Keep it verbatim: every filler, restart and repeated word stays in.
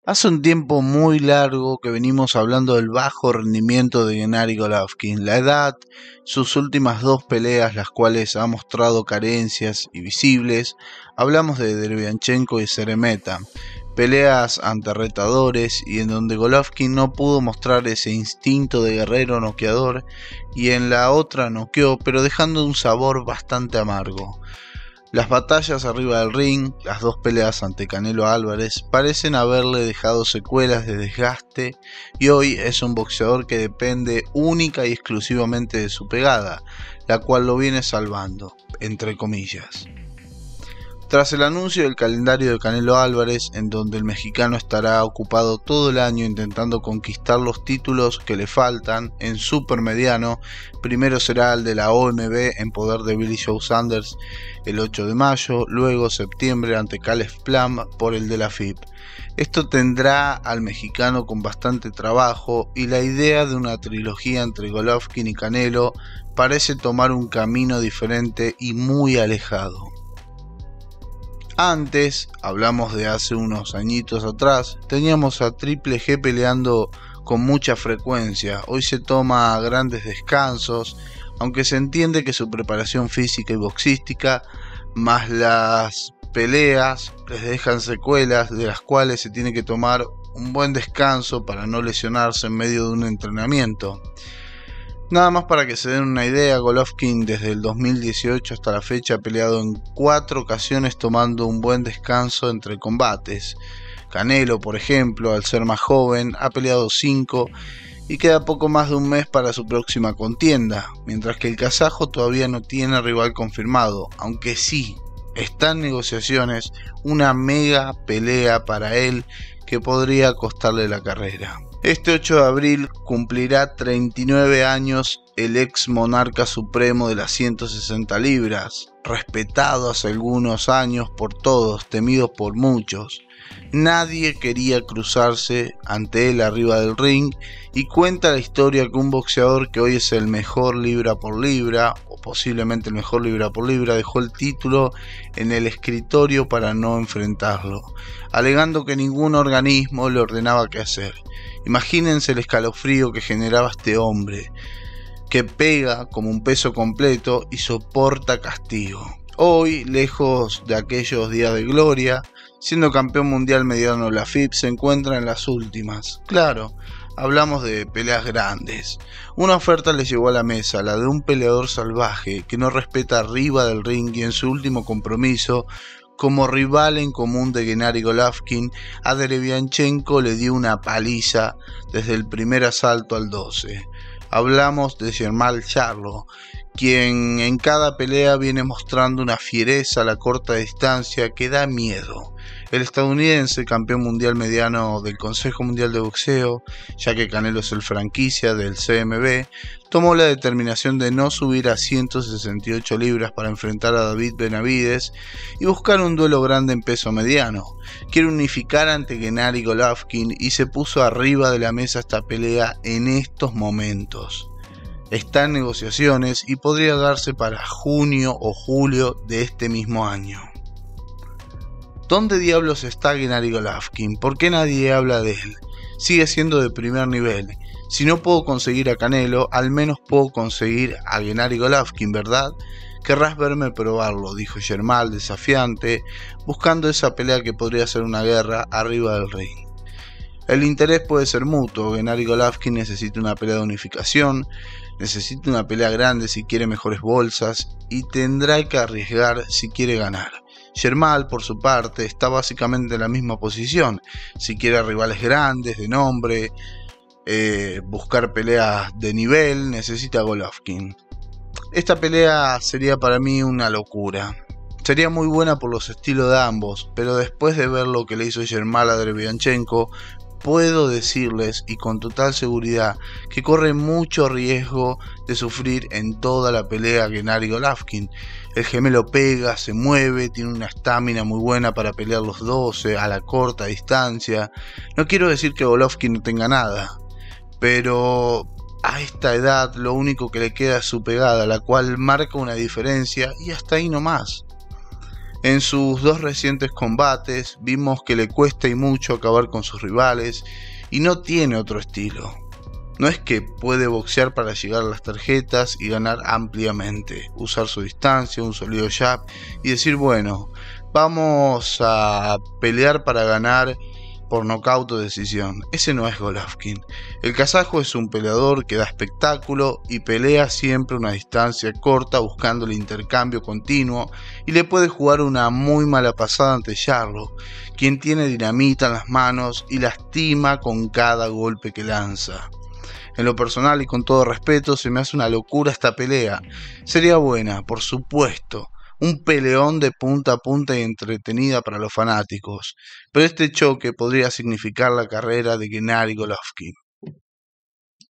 Hace un tiempo muy largo que venimos hablando del bajo rendimiento de Gennady Golovkin, la edad, sus últimas dos peleas, las cuales ha mostrado carencias y visibles. Hablamos de Derevyanchenko y Szeremeta, peleas ante retadores y en donde Golovkin no pudo mostrar ese instinto de guerrero noqueador, y en la otra noqueó, pero dejando un sabor bastante amargo. Las batallas arriba del ring, las dos peleas ante Canelo Álvarez, parecen haberle dejado secuelas de desgaste y hoy es un boxeador que depende única y exclusivamente de su pegada, la cual lo viene salvando, entre comillas. Tras el anuncio del calendario de Canelo Álvarez, en donde el mexicano estará ocupado todo el año intentando conquistar los títulos que le faltan en supermediano, primero será el de la O M B en poder de Billy Joe Saunders el ocho de mayo, luego septiembre ante Caleb Plant por el de la F I B. Esto tendrá al mexicano con bastante trabajo y la idea de una trilogía entre Golovkin y Canelo parece tomar un camino diferente y muy alejado. Antes, hablamos de hace unos añitos atrás, teníamos a Triple G peleando con mucha frecuencia. Hoy se toma grandes descansos, aunque se entiende que su preparación física y boxística, más las peleas, les dejan secuelas de las cuales se tiene que tomar un buen descanso para no lesionarse en medio de un entrenamiento. Nada más para que se den una idea, Golovkin desde el dos mil dieciocho hasta la fecha ha peleado en cuatro ocasiones tomando un buen descanso entre combates. Canelo, por ejemplo, al ser más joven, ha peleado cinco y queda poco más de un mes para su próxima contienda, mientras que el kazajo todavía no tiene rival confirmado, aunque sí está en negociaciones una mega pelea para él que podría costarle la carrera. Este ocho de abril cumplirá treinta y nueve años el ex monarca supremo de las ciento sesenta libras, respetado hace algunos años por todos, temido por muchos. Nadie quería cruzarse ante él arriba del ring y cuenta la historia que un boxeador que hoy es el mejor libra por libra, o posiblemente el mejor libra por libra, dejó el título en el escritorio para no enfrentarlo, alegando que ningún organismo le ordenaba qué hacer. Imagínense el escalofrío que generaba este hombre, que pega como un peso completo y soporta castigo. Hoy, lejos de aquellos días de gloria, siendo campeón mundial mediano de la F I B, se encuentra en las últimas. Claro, hablamos de peleas grandes. Una oferta les llegó a la mesa, la de un peleador salvaje que no respeta arriba del ring y en su último compromiso, como rival en común de Gennady Golovkin, a Derevyanchenko le dio una paliza desde el primer asalto al doce. Hablamos de Jermall Charlo, quien en cada pelea viene mostrando una fiereza a la corta distancia que da miedo. El estadounidense, campeón mundial mediano del Consejo Mundial de Boxeo, ya que Canelo es el franquicia del C M B, tomó la determinación de no subir a ciento sesenta y ocho libras para enfrentar a David Benavidez y buscar un duelo grande en peso mediano. Quiere unificar ante Gennady Golovkin y se puso arriba de la mesa esta pelea en estos momentos. Está en negociaciones y podría darse para junio o julio de este mismo año. ¿Dónde diablos está Gennady Golovkin? ¿Por qué nadie habla de él? Sigue siendo de primer nivel. Si no puedo conseguir a Canelo, al menos puedo conseguir a Gennady Golovkin, ¿verdad? Querrás verme probarlo, dijo Jermall desafiante, buscando esa pelea que podría ser una guerra arriba del ring. El interés puede ser mutuo. Gennady Golovkin necesita una pelea de unificación, necesita una pelea grande si quiere mejores bolsas y tendrá que arriesgar si quiere ganar. Jermall, por su parte, está básicamente en la misma posición. Si quiere rivales grandes, de nombre, eh, buscar peleas de nivel, necesita a Golovkin. Esta pelea sería para mí una locura. Sería muy buena por los estilos de ambos, pero después de ver lo que le hizo Jermall a Derevyanchenko, puedo decirles y con total seguridad que corre mucho riesgo de sufrir en toda la pelea Gennady Golovkin. El gemelo pega, se mueve, tiene una estamina muy buena para pelear los doce a la corta distancia. No quiero decir que Golovkin no tenga nada, pero a esta edad lo único que le queda es su pegada, la cual marca una diferencia y hasta ahí nomás. En sus dos recientes combates vimos que le cuesta y mucho acabar con sus rivales y no tiene otro estilo. No es que puede boxear para llegar a las tarjetas y ganar ampliamente, usar su distancia, un sólido jab y decir, bueno, vamos a pelear para ganar por nocaut o decisión. Ese no es Golovkin. El kazajo es un peleador que da espectáculo y pelea siempre a una distancia corta buscando el intercambio continuo, y le puede jugar una muy mala pasada ante Charlo, quien tiene dinamita en las manos y lastima con cada golpe que lanza. En lo personal y con todo respeto, se me hace una locura esta pelea. Sería buena, por supuesto, un peleón de punta a punta y entretenida para los fanáticos, pero este choque podría significar la carrera de Gennady Golovkin.